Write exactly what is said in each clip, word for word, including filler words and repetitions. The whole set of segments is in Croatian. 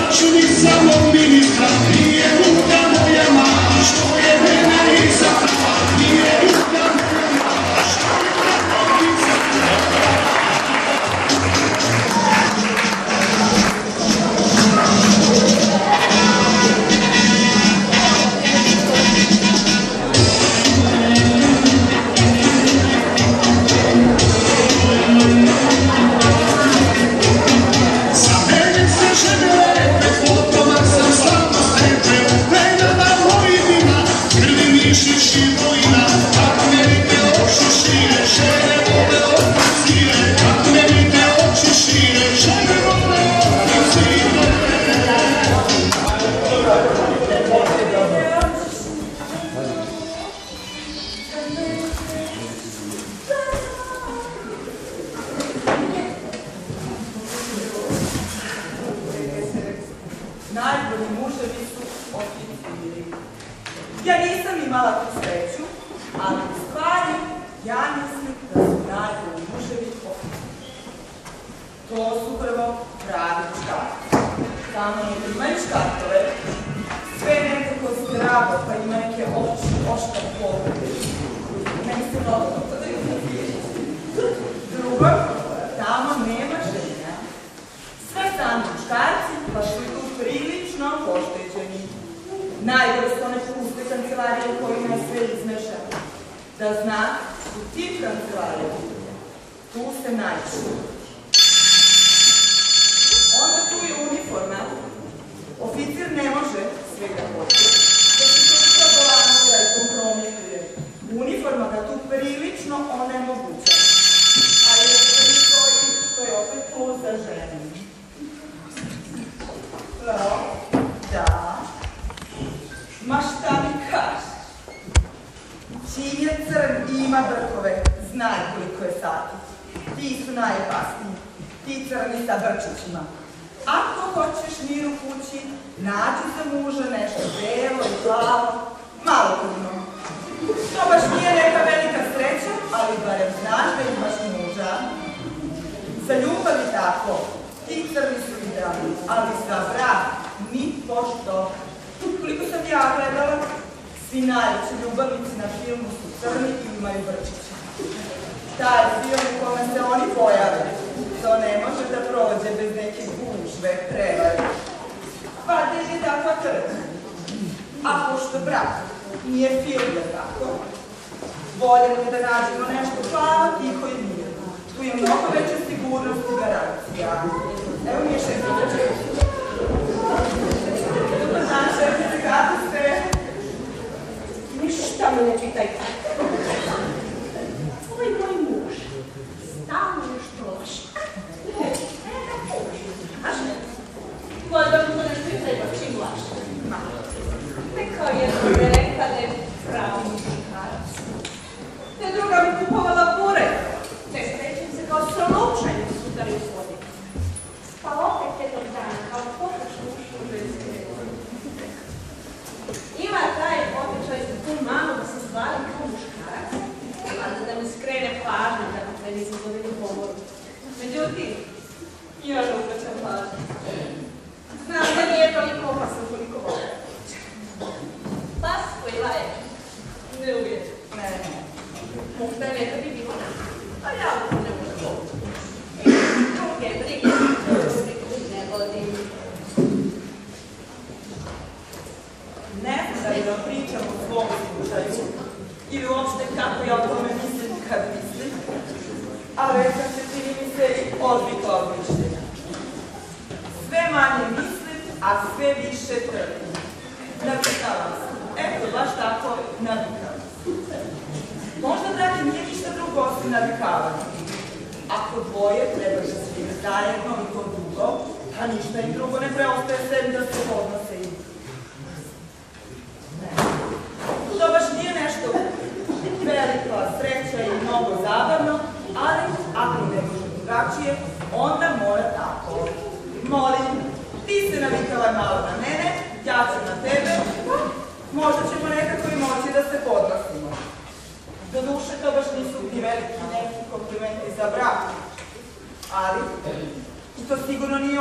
To sigurno nije ono što je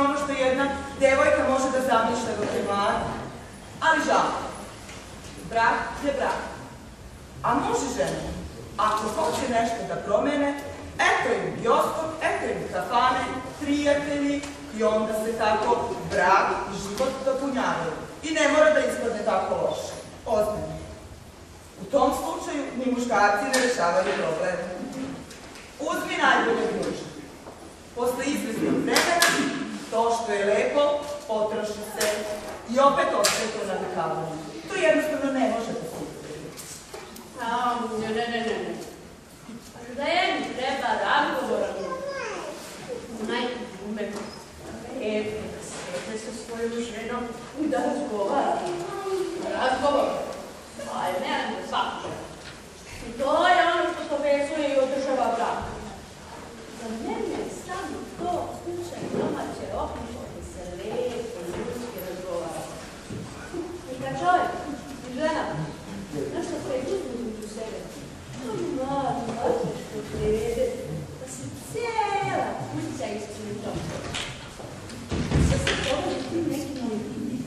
jedna devojka može da zamišlja dok je mlada, ali žal. Brak je brak. A muž i žena, ako hoće nešto da promene, eto im bioskop, eto im kafane, prijatelji i onda se tako brak i život dopunjavaju. I ne mora da ispadne tako loše. Ozbiljno. U tom slučaju ni muškarci ne rešavaju probleme. Uzmi najboljeg muža. Posle izvesnog vremena, to što je lepo, potroši se i opet ostaje to navikavanje. To jednostavno ne može da se uspjeti. Ne, ne, ne, ne. Ženi treba razgovora. Najdume, lepo da sede sa svojom ženom i da razgovara. Razgovor. Aj, ne, ne, svača. I to je ono što povezuje i održava brak. Za mene je samo to slučaj domaće opišati se lepo i ljudski razgovara. I kad čovjek i žena nešto pređuti među sebe, to mi mladi, mladi što prevede, da se cijela kuća ispriča. Da se povede tim nekim ulitim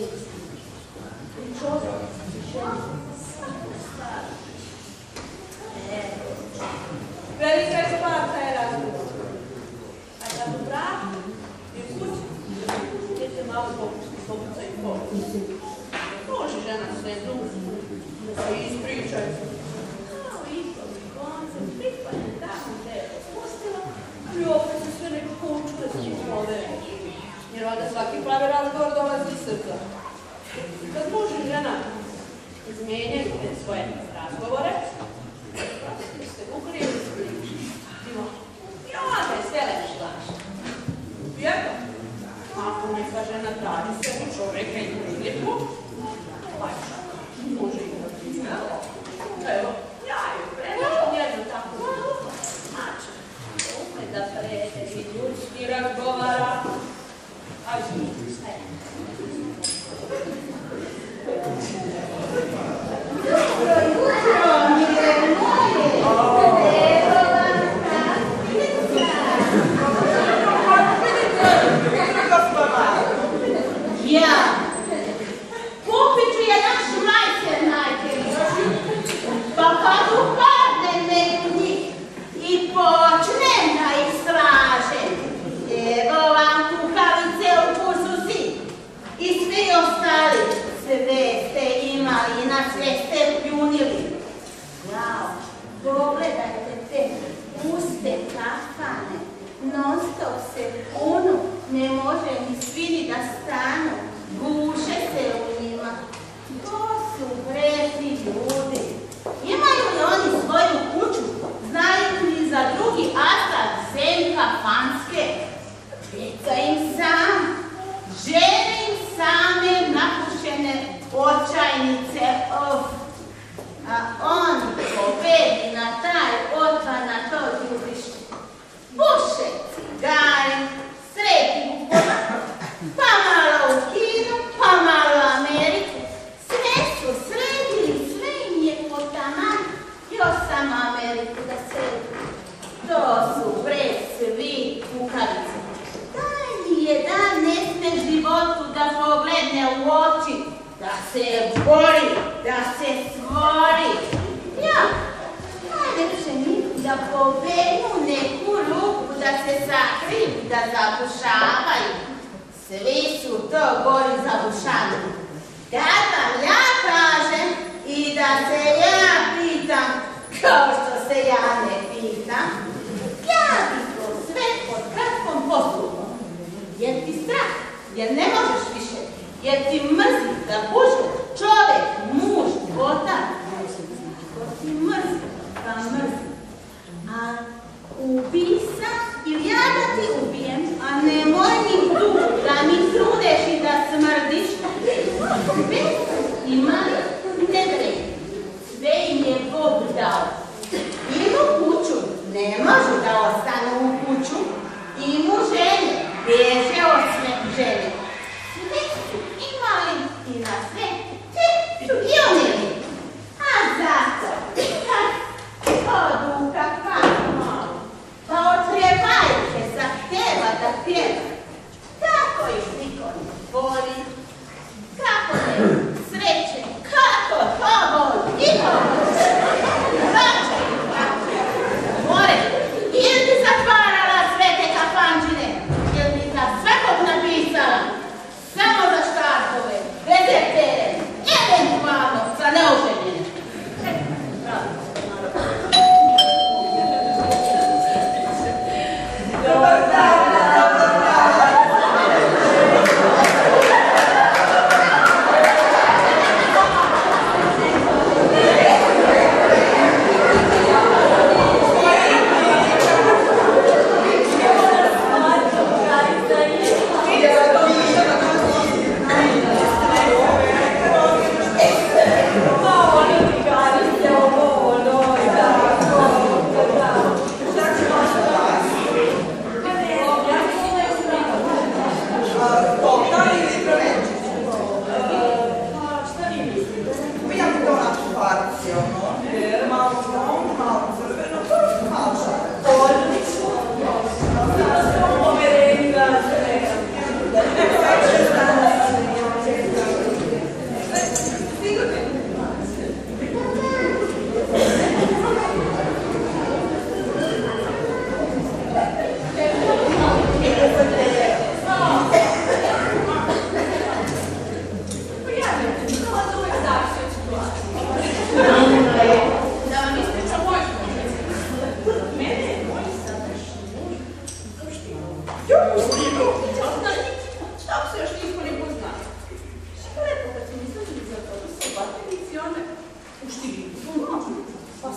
i čovjek i žena samo stari. Velika je stvar taj razgovor. A kad u braku i u kući, idete malo popusti, popuca i popusti. Može žena sve drugi, da se ispričaju. Kao išao i koncem, pripanje tako gde je popustila, ali opet se sve nekako učule s njim povere. Jer onda svaki pravi razgovor dolazi iz srca. Kad muž i žena izmijenjaju te svoje razgovore, prosite ste ukrivi s pričom. I onda je sve lepo slaša. I eto, ako neka žena traži sebi čoveka i priliku, pa čak, može i da priznala. Evo, ja joj predlažem jedno tako znači, ume da prete i ljudski razgovara, a živi sve. Dobro jutro, mile moje! Ja, kupit ću jedan šmajcer najtežiji, pa kad upadnem među njih i počnem da ih slažem, evo vam kukavice u kususi i svi ostali, sve ste imali i na sve ste pljunili. Jao, pogledajte te puste kafane, non stop se punu, ne može ni svini da stanu, guše se u njima. To su vredni ljudi. Imaju li oni svoju kuću? Znaju li za drugi asfalt zemlja fanske? Djeca im sam, žene im same napušene očajnice, of. A oni pobedi na taj otvar, na to ljubište. Puše cigare, sredi kupova, pa malo u Kinu, pa malo u Ameriku. Sve su sredili, sve im je po taman, još samo Ameriku da sredi. To su bre svi kukavice. Daj mi jedan ne sme životu da pogledne u oči, da se bori, da se stvori. Ja, najlepše mi da povenu neku ruku, da se sakriju, da zabušavaju. Svi su to gori zabušani. Da vam ja kažem i da se ja pitam, kao što se ja ne pitam, ja bi to sve pod kratkom postupom. Jer ti strah, jer ne možeš više, jer ti mrzi da buže čovek, muž, otac. Ko ti mrzi, pa mrzi. A ubisa ili ja da ti ubijem, a nemoj ni tu da mi trudeš i da smrdiš. Sve imali ne vredi, sve im je Bog dao. Imu kuću, ne može da ostanu u kuću. Imu žene, bježe od sve žene. Sve su imali i na sve, sve su i oni. A zato, kad odu u kafanu, pa od pjevajke zahteva da pjeva. Tako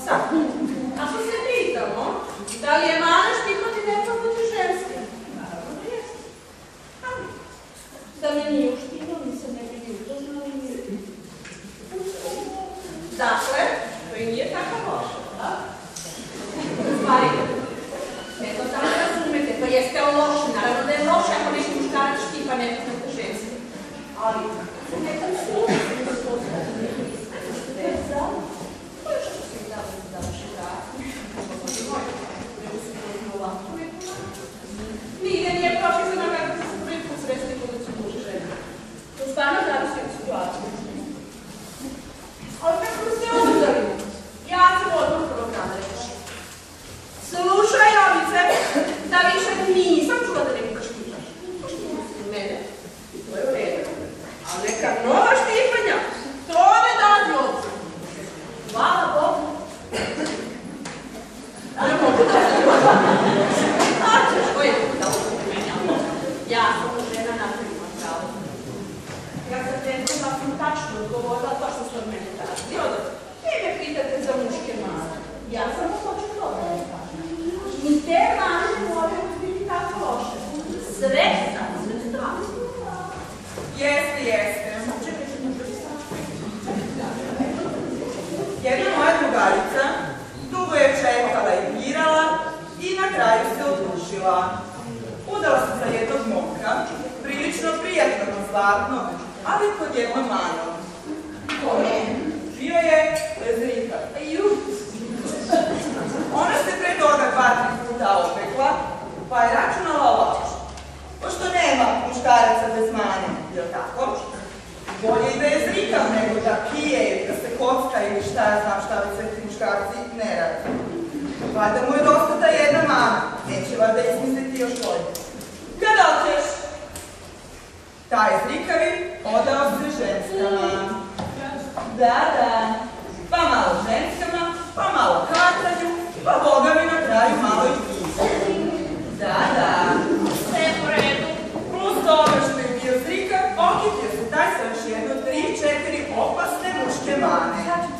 Sad, ako se pitamo, da li je mana štipati neprobudni ženski? Naravno da jeste. Ali, da me nije uštipao, nisam ne bi upoznala i nije. Dakle, to i nije tako loše, da? Stvari, eto tako razumete, pa jeste o loše, naravno da je loše ako neki muškarac štipa neprobudni ženski. Ali, nekad služi da se postaviti neko ispred, veza, to je što se dali da vaše vrati, što se moj, nego se pozna ovako nekuma. Nije, nije propisano kako se prvi put sresti kod su muži žene. To stvarno zavisi od situacije. Ali kako se uzeli? Ja sam odmah prvog dana reći. Slušaj, Jovice, da više nisam čula da nekoga štipaš. Štipaš mene, i to je u redu. A neka nova štipanja, to ne dati obzir. Hvala Bogu. Ne mogu da se a ćeš, ko je da upomenjamo? Ja sam žena na prima pravo. Ja sam nekako da sam tačno odgovorila to što ste od mene tražili. Odo, vi me pitate za muške mane. Ja sam hoću dobro da kažem. I te mane ne moraju biti tako loše. Srećna, srećna. Jeste, jeste. Jedna moja drugarica dugo je čekala i birala i na kraju se odlučila. Udala se za jednog momka, prilično prijatnog i zlatnog, ali kod jednom manom. Ko je? Bio je Zrika. Ona se pre toga dva, tri puta opekla, pa je računala ovako. Pošto nema muškaraca bez mane, jel tako? Bolje i da je zrikav nego da pije, da se kocka ili šta ja znam šta li sve ti muškarci ne radi. Valjda mu je dosta ta jedna mana, neće valjda izmisliti još bolje. Kada oćeš? Taj zrikavi odao se ženskama. Da, da. Pa malo ženskama, pa malo katanju, pa boga mi na kraju malo i pisa. Da, da. Sve po redu. Plus toga što je bio zrikav, okitio se taj sa još jedno, tri, četiri opasne muške mane.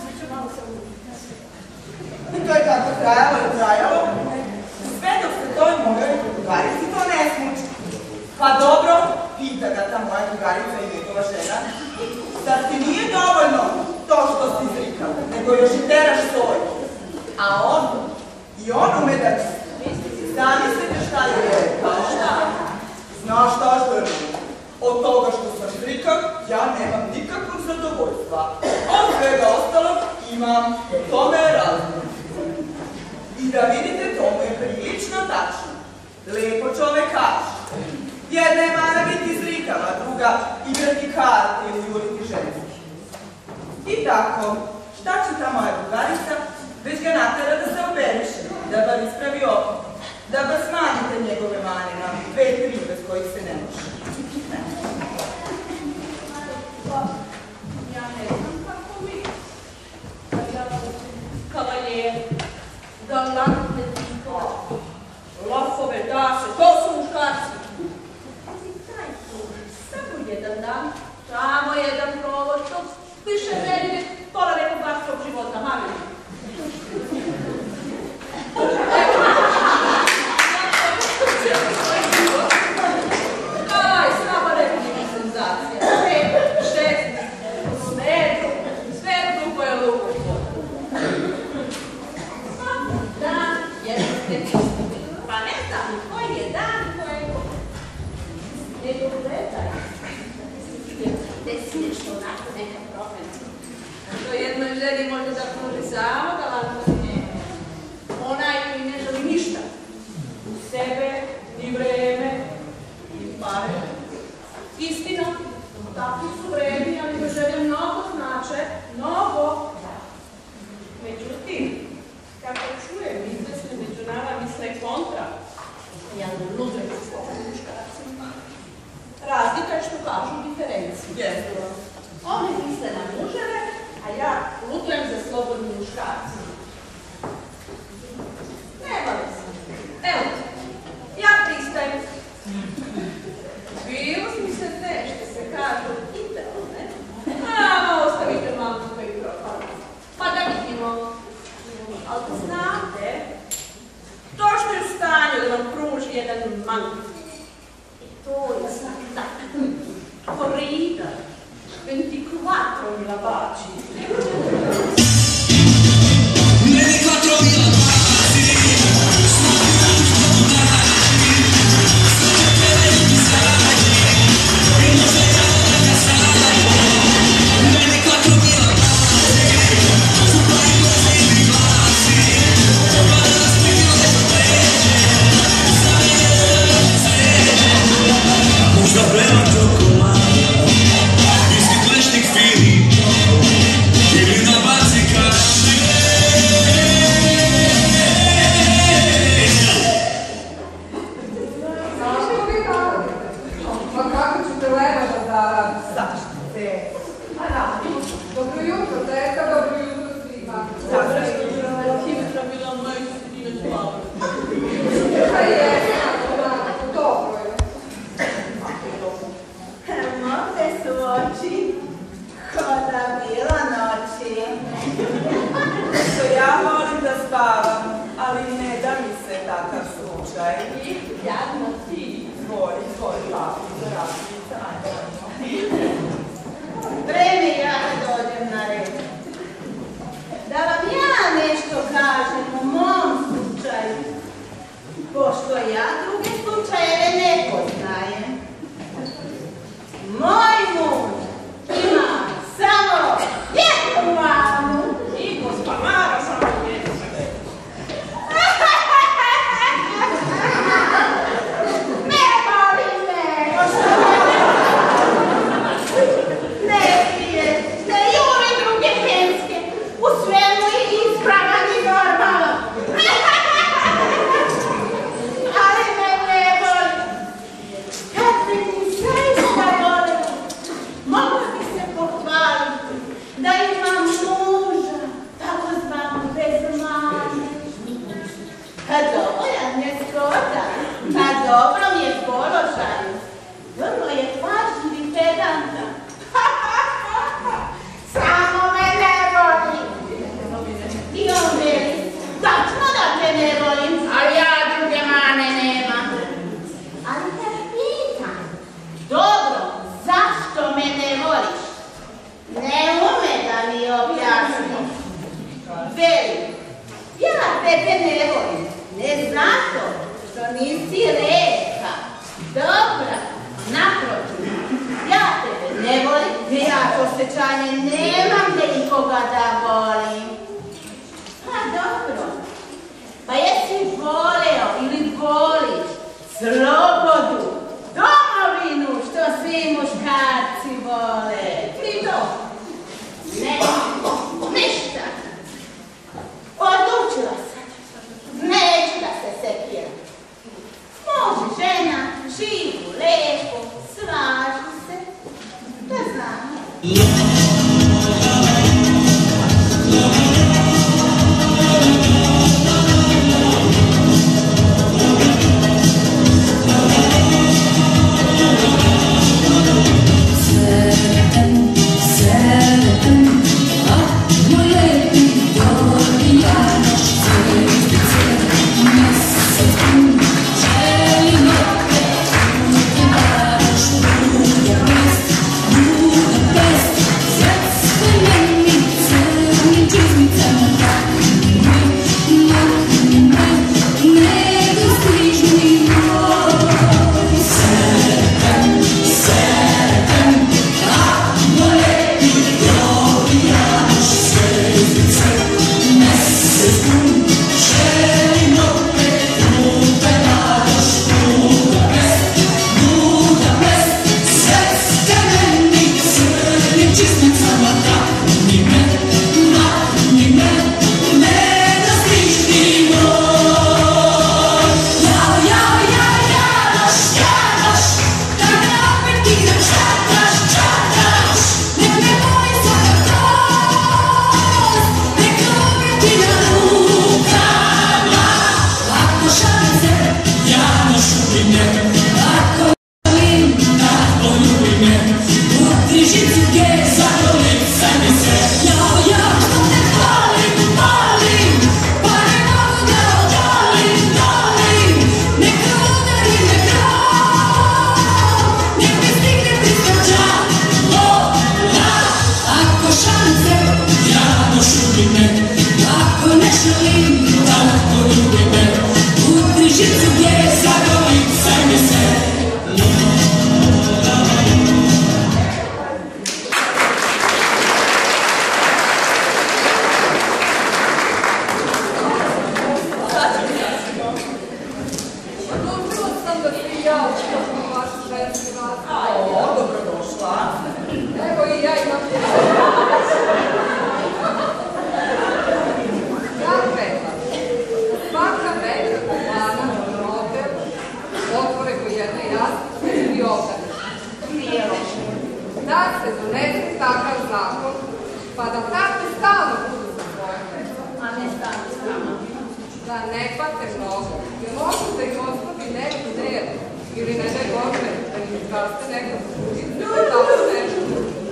I to je tako trajalo i trajalo, sve dok se toj mojoj drugarici to ne smuči. Pa dobro, pita ga ta moja drugarica i njegova žena, da ti nije dovoljno to što si zrikav, nego još i teraš svoj. A on, i on ume da ti zamislite šta je rekao. Šta? Znaš šta što je rekao? Od toga što sam zrikav, ja nemam nikakvog zadovoljstva. Od svega ostalog imam, tome je razlog. I da vidite, to mu je prilično tačno. Lepo čovek kaže. Jedna je mana biti zrikava, druga igrati karte ili juriti ženski. I tako, šta će ta moja drugarica, već ga natera da se operiše, da bar ispravi oko, da bar smanjite njegove mane na dve, tri bez kojih se ne može. Ja ne znam kako vi. Kavalijeri, galantne tipove, lofove, dase, to su muškarci. Taj služi samo jedan dan, samo jedan provod, to više vremene, pola nekog vašog života, mami. Aj, samo nekog senzacija. Šest, svetu, svetu koje luku. Dan, jedan specifični. Pa ne znam, koji je dan koji ne dogledaj. Desi nešto onako neka promena. To jednoj želi može da pruži samo galantno njene. Onaj koji ne želi ništa. U sebe, ni vreme, ni pare. Istina, takvi su vremeni, ali da želje mnogo znače, mnogo. Međutim, kako čujem, izvesne među nama misle kontra. Ja ne ludujem sa slobodnim muškarcima. Razlika je što kažu diferenciju. Jesu. Oni misle na muževe, a ja ludujem za slobodnim muškarcima. Nema li se. Evo, ja pristajem. Bilo mi se te što se kažu idealne. A, ostavite malo koji propali. Pa da vidimo. corrida, ventiquattromila baci. ventiquattromila baci, Dobro jutro, teta, dobro jutro svima. Hitra bila najsretnije slava. Pa je, dobro je. Mokre su oči, ko da bilo noći. Što ja volim da spavam, ali ne da mi se takav slučaj. I jadno ti. Tvoj, tvoj, papica, rapica, ajde. Vreme ja da dođem na red. Da vam ja nešto kažem o mom slučaju, pošto ja druge slučajeve ne poznajem. Moj muž ima samo jednu mamu. I gospa Mara samo jednu. Ne boli me! Ne pije, ne juri druge ženske, u svemu je ispravan i normalan. Ali me ne boli. Kad bi mi zaista bolelo, mogla bi se pohvaliti da imam muža, tako zvanu bez mane. A dovoljan je skoda, a dobro mi je položaj. Vrlo je pažljiv i pedantan. Samo me ne voli. I on veli, tačno da te ne volim, ali ja druge mane nemam. Ali te pitam, dobro, zašto me ne voliš? Ne ume da mi objasni. Veli, ja tebe ne volim, ne zato što nisi reka, dobra, naprotiv. Ja tebe ne volim, ja osjećanje nemam da ikoga da volim. Pa dobro, pa jesi voleo ili voliš slobodu, domovinu što svi muškarci vole. Ti to? Ne, ništa. Odlučila sam, neću da se sekiram. Može žena, živu, lepo, slažu se, da znam. Sve da se donese takav zakon, pa da takvi stalno budu za svoje dece. A ne stane s nama. Da ne pate mnogo, jer možda da im ostavi neku delu, ili ne daj Bože, da im izraste neka drugica, ili tako nešto.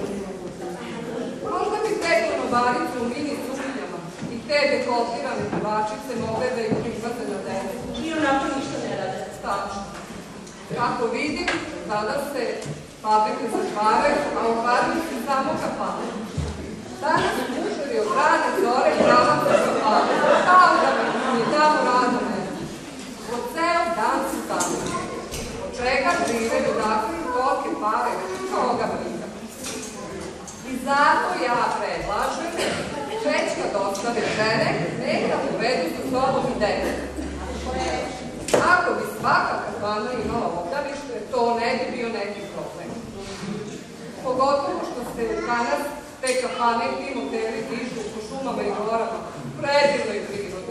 Možda bi te konobarice u mini suknjama i te dekoltirane pevačice mogle da ih prihvate na decu. I onako ništa ne rade. Tačno. Kako vidim, tada se fabrike zatvaraju, a u fabrici samo kafane. Danas mužari od rane zore pravaca kafane, kao da mi tamo rada nema. Od ceo dan su tamo. Od čega žive, odakle i kolike pare, koga briga. I zato ja predlažem, već kad ostave žene, neka uvedu sa sobom i dete. Ako bi svaka kafana imala obdanište, to ne bi bio neki problem. Pogotovo što se danas te kafane i ti moteli dižu po šumama i gorama, predivnoj prirodi.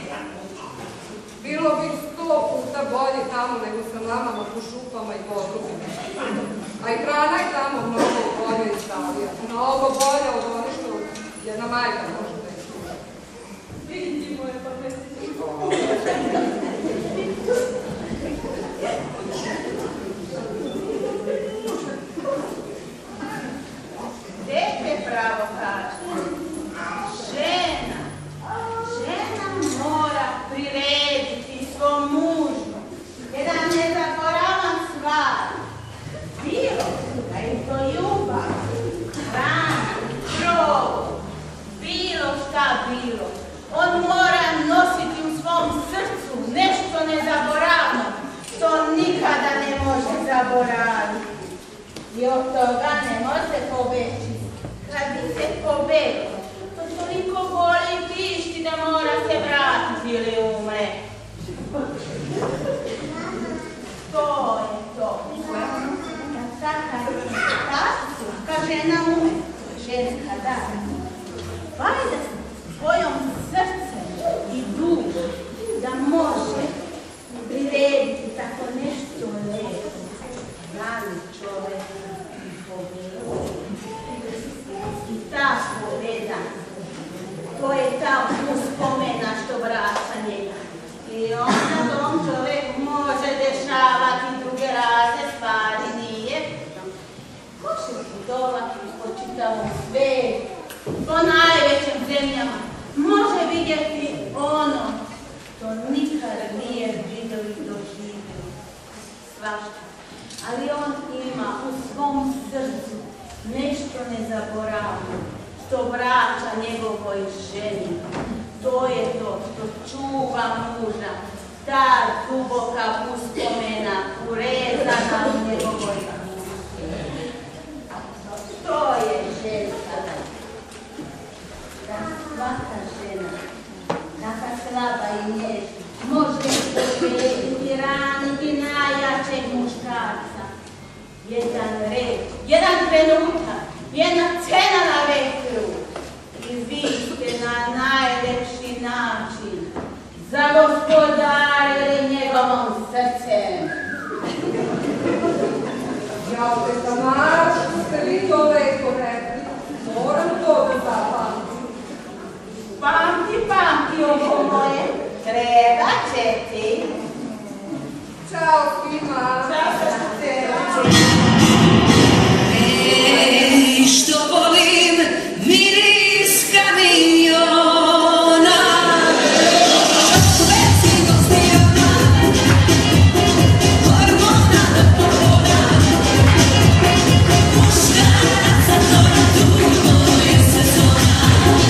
Bilo bi sto puta bolje tamo nego sa mamama po šupama i podrubima. A i hrana je tamo mnogo bolja i zdravija. Mnogo bolja od one što jedna majka može da je čuva. Vidite moje pameti. Dete pravo kaže. Žena, žena mora prirediti svom mužu. Jedan nezaboravan stvar. Bilo da je to ljubav, hrana, krov, bilo šta bilo. On mora nositi u svom srcu nešto nezaboravno, što nikada ne može zaboraviti. I od toga ne može pobeći. Kad bi se pobeglo, to toliko boli i tišti da mora se vratiti ili umre. To je to. Kad taka ka žena umre, ženska da. Valjda svojom srcem i dušom da može prirediti tako nešto lepo. Mali čovek i pobeda. I ta pobeda, to je ta uspomena što vraća njega. I onda tom čoveku može dešavati druge razne stvari, nije? Može putovati po čitavom svetu, po najvećim zemljama. Može vidjeti ono što nikad nije vidio i doživio. Svašta. Ali on ima u svom srcu nešto nezaboravno, što vraća njegovoj ženi. To je to što čuva muža, ta duboka uspomena urezana u njegovoj duši. To je ženska da. Da svaka žena, taka slaba i nježna, može pobijediti, raniti najjačeg muškarca. Jedan red, jedan trenutak, jedna cena na vetru. I vi ste na najlepši način zagospodarili njegovom srcem. Ja te Tamara, što ste vi to lepo rekli, moram to da zapamtim. Pamti, pamti, ovo moje, treba će ti. Ćao svima. Ćao srce. Ej, što volim miris kamiona, benzin ostiona, hormona do povoda, muškaraca to na dugo je sezona.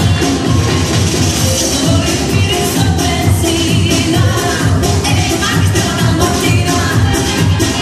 Što volim miris od benzina, ej, magistralna motina,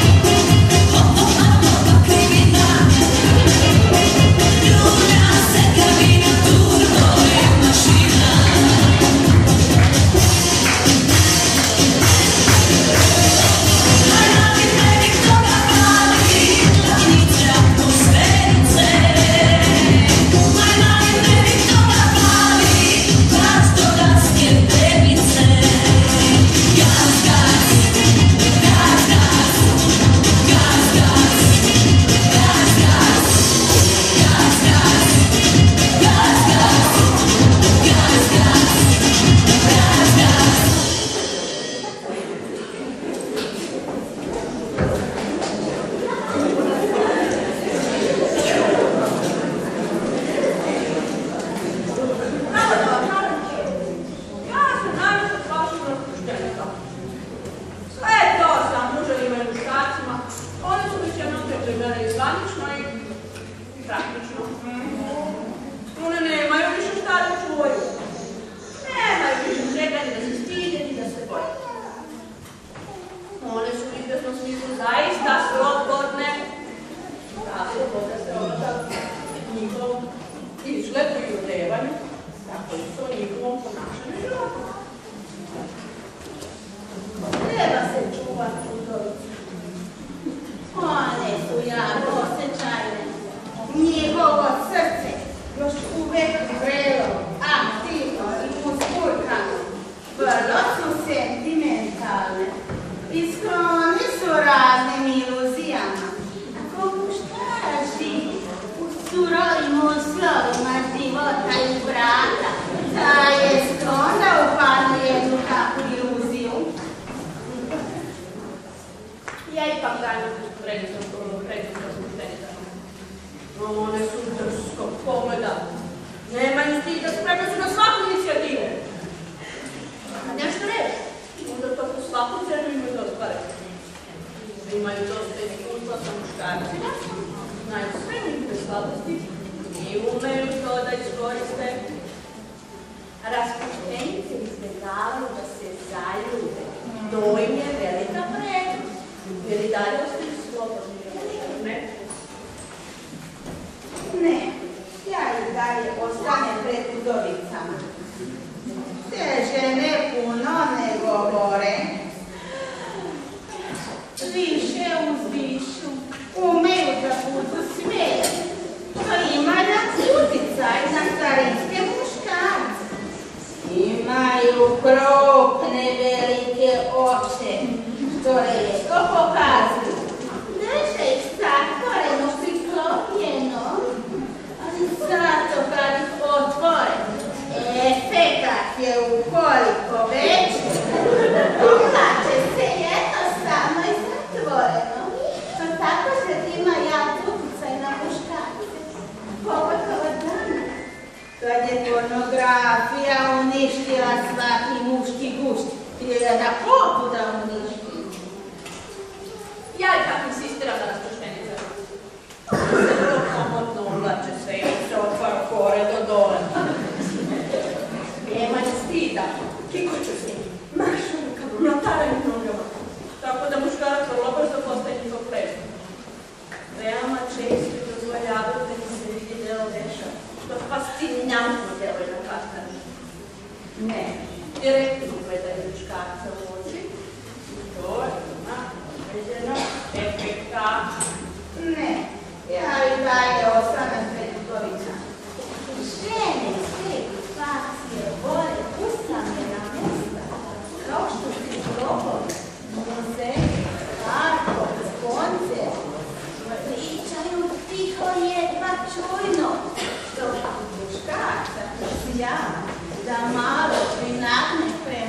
između mene i zvanično i praktično. One nemaju više šta da čuvaju. Nemaju više čega ni da se stide, ni da se boje. One su u izvesnom smislu zaista slobodne. Ta sloboda se ogleda u njihovom izgledu i odevanju, tako isto u njihovom ponašanju života. Treba se čuvati udovice. One su jako osjećajne. Njihovo srce još uvek vrelo, aktivno i uspurkano. Vrlo su sentimentalne i skloni su raznim iluzijama. Ko muškara živi u surovim uslovima života i braka, da je sklon da upadne jednu takvu iluziju. Ja ipak dajem predstavljam smuštenica. One su drskog pogleda. Nemaju stida, spremno su na svaku inicijativu. A nešto reći, onda to po svaku cenu imaju da ostvare. Imaju dosta iskustva sa muškarcima, znaju sve njihove slabosti i umeju to da iskoriste. Raspuštenice izbjegavaju da se zaljube. To im je velika prednost. Jer i dalje ostaju slobodni, ne? Ne, ja i dalje ostanem pred udovicama. Te žene puno ne govore. Više uzdišu, umeju da budu smijeni, što ima na uticaj na starinske muškarce. Imaju krupne velike oči, što rijetko pokazuju. Drže ih zatvoreno, priklopljeno, ali zato kad ih otvore, efekat je ukoliko veći. Uhlače se jednostavno i zatvoreno, što tako se ima jak utjecaj na muškarce. Pogotovo danas, kad je pornografija uništila svaki muški gušt, ili da na popu da uništi. Ja i tako insistiram da raspuštenica. Se vrlo komodno uvlače sve i se otvara gore do dole. Nemaju stida, kikoću s njim, mašu kako mlataraju nogama. Tako da muškarac vrlo brzo postaje njihov predmet. Veoma često dozvoljavaju da mi se vidi delo veša, što fascinantno deluje na partneru. Ne, direktno gledaju muškarca u oči i to ima određeno efekta. Ne, ja i dalje ostanem pred udovicama. Žene sve fakcije vole usamljena mesta, kao što su grobovi, muzeji, parkovi, koncerti. Pričaju tiho jedva čujno, što muškarca prosijava da malo prinagne prema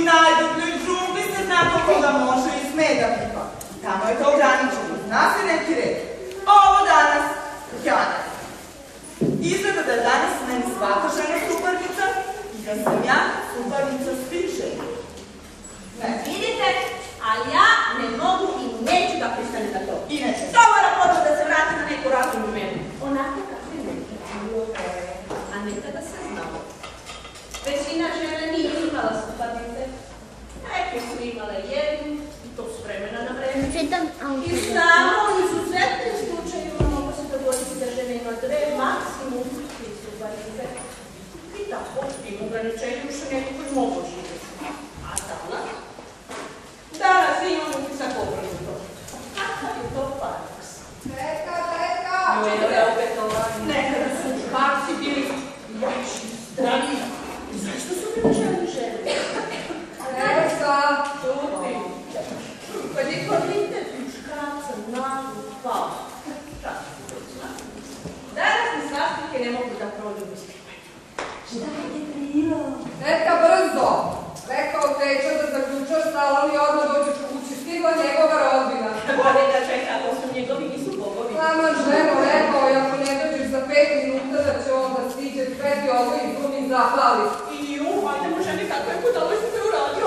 najdobljoj džungli se zna ko koga može i sme da pipa. Tamo je to ograničeno, zna se neki red. Ovo danas, ja ne. Izgleda da je danas meni svaka žena suparnica i da sam ja suparnica svih žena. Ne. Vidite, ali ja ne mogu i neću da pristanem na to. I neće. To mora početi da se vrati na neku razumnu menu. Onako kako je nekada bilo, a nekada se znalo. Većina žena nije imala suparnice. Neke su imale jednu, i to s vremena na vreme. I samo u izuzetnim slučajima mogu se dogoditi da žena ima dve, maksimum tri suparnice. I tako, tim ograničenjem što neko koji mogu živjeti. A danas? Danas imamo ti sa obrnuto. Kakav je to paradoks? Teka, teka! Nekada su muškarci bili jači, zdravi. Zašto su bili žene žene? Teka! Čuti. Kad je kvalitet muškarca naglo pao. Danas mi sastike ne mogu da prođu bez skrivanja. Šta je bilo? Teka, brzo! Rekao teča da zaključao salon i odmah dođe u kući. Stigla njegova rodbina. Bolje da čeka, to su njegovi, nisu bogovi. Nama ženo rekao je ako ne dođeš za pet minuta da će onda stiđe peti ovo i drugim zapali. I ju, ajde mu ženi kako je budalo što se uradio.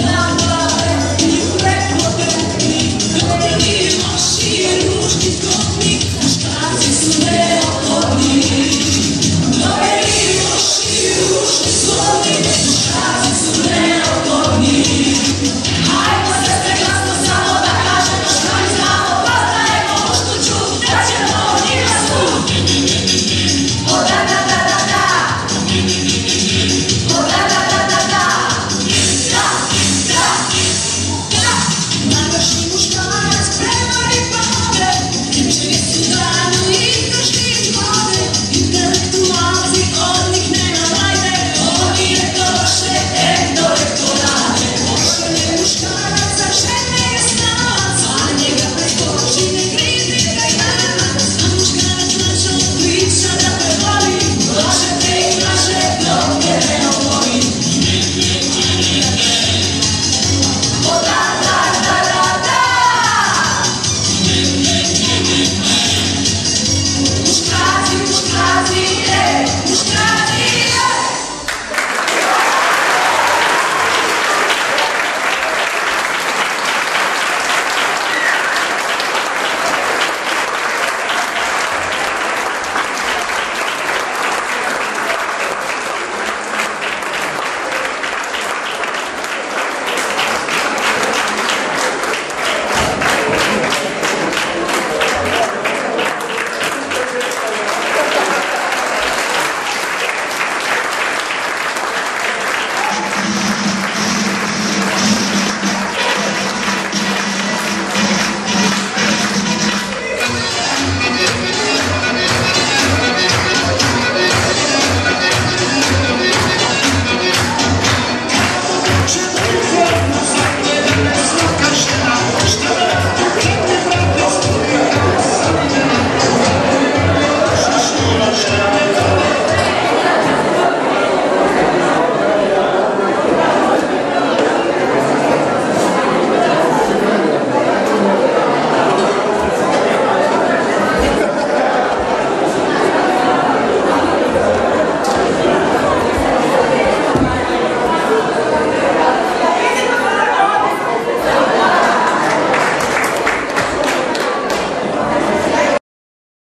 She